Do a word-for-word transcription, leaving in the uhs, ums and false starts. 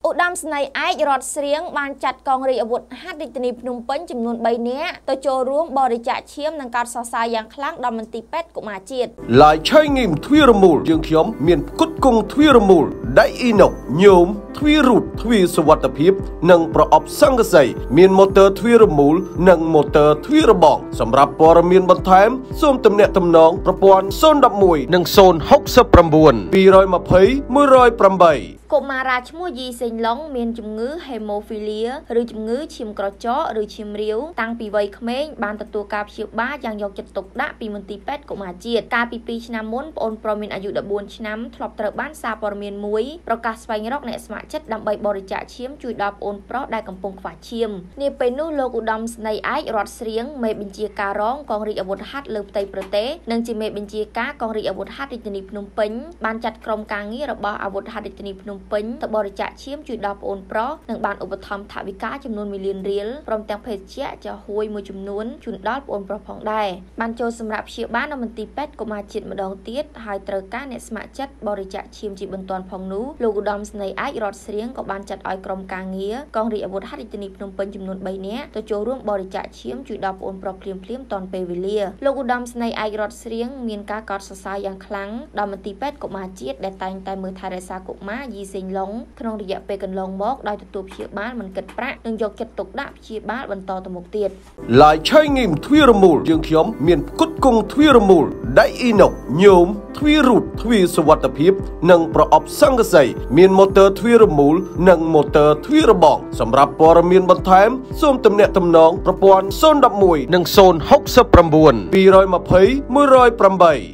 ឧត្តមស្នេហ៍ឯករដ្ឋស្រៀងបានចាត់កងរាជអាវុធហត្ថរាជធានីភ្នំពេញចំនួន 3 នាក់ទៅចូលរួមបរិច្ចាគឈាមនិងការសរសើរយ៉ាងខ្លាំងដល់មន្ទីរពេទ្យកុមារជាតិឡាយឆៃងីមទ្វារមូលយើងខ្ញុំមានផ្គត់ផ្គង់ទ្វារមូលដៃអ៊ីណុកញោមទ្វាររូតទ្វារសុវត្ថិភាពនិងប្រអប់សង្កសីមានម៉ូទ័រទ្វារមូលនិងម៉ូទ័រទ្វារបងសម្រាប់ព័ត៌មានបន្ថែមសូមទំនាក់ទំនងប្រព័ន្ធ ศูนย์ หนึ่ง หนึ่ง និង ศูนย์ หก เก้า เก้า สอง ยี่สิบ หนึ่ง ศูนย์ แปดកុមារាឈ្មោះយីសេងឡុងមានជំងឺ Hemophilia ឬជំងឺឈាមក្រចកឬឈាមរាវតាំងពីវ័យក្មេងបានទទួលការព្យាបាលយ៉ាងយកចិត្តទុកដាក់ពីមន្ទីរពេទ្យកុមារជាតិកាលពី ពីរ ឆ្នាំមុនប្អូនប្រុសមានអាយុ ដប់បួន ឆ្នាំធ្លាប់ត្រូវបានសារព័ត៌មានមួយប្រកាសស្វែងរកអ្នកស្ម័គ្រចិត្តដើម្បីបរិច្ចាគឈាមជួយដល់ប្អូនប្រុសដែលកំពុងខ្វះឈាមនាពេលនោះលោកឧត្តមស្នេហ៍ឯករដ្ឋស្រៀងមេបញ្ជាការរងកងរាជអាវុធហត្ថលើផ្ទៃប្រទេសនិងជាមេបញ្ជាការកងរាជអាវុធហត្ថរាជធានីភ្នំពេញបានចាត់ក្រុមការងាររបស់អាវុធហត្ថរាជធានីភ្នំពេញទៅបរិច្ចាគឈាមជួយដល់ប្អូនប្រុសនិងបានឧបត្ថម្ភថវិកាចំនួន មួយលានរៀលព្រមទាំងភេសជ្ជៈចាហួយមួយចំនួនជូនដល់ប្អូនប្រុសផងដែរបានចូលសម្រាប់ព្យាបាលនៅមន្ទីរពេទ្យកុមារជាតិម្ដងទៀតហើយត្រូវការអ្នកស្ម័គ្រចិត្តបរិច្ចាគឈាមជាបន្ទាន់ផងនោះលោកឧត្តមស្នេហ៍ឯករដ្ឋស្រៀងក៏បានចាត់ឲ្យក្រុមការងារកងរាជអាវុធហត្ថរាជធានីភ្នំពេញចំនួន បី នាក់ទៅចូលរួមបរិច្ចាគឈាមជួយដល់ប្អូនប្រុសភ្លាមៗទាន់ពេលវេលាលោកឧត្តមស្នេហ៍ឯករដ្ឋស្រៀងមានការកោតសរសើរយ៉ាងខ្លាំងដល់មន្ទីរពេទ្យកុមារជាតិដែលតែងតែមើលថែរក្សាកុមារយីសេងឡុងក្នុងរយៈពេលកន្លងមកដោយទទួលព្យាបាលមិនគិតប្រាក់និងយកចិត្តទុកដាក់ព្យាបាលបន្តទៅមុខទៀតឡាយឆៃងីមទ្វារមូលយើងខ្ញុំមានផ្គត់ផ្គង់ទ្វារមូលដៃអ៊ីណុកញោមទ្វាររូតទ្វារសុវត្ថិភាពនិងប្រអប់សង្កសីមានម៉ូទ័រទ្វារមូលនិងម៉ូទ័រទ្វារបងសម្រាប់ព័ត៌មានបន្ថែមសូមទំនាក់ទំនងប្រព័ន្ធ ศูนย์ หนึ่ง หนึ่ง និង ศูนย์ หก เก้า เก้า สอง ยี่สิบ หนึ่ง ศูนย์ แปด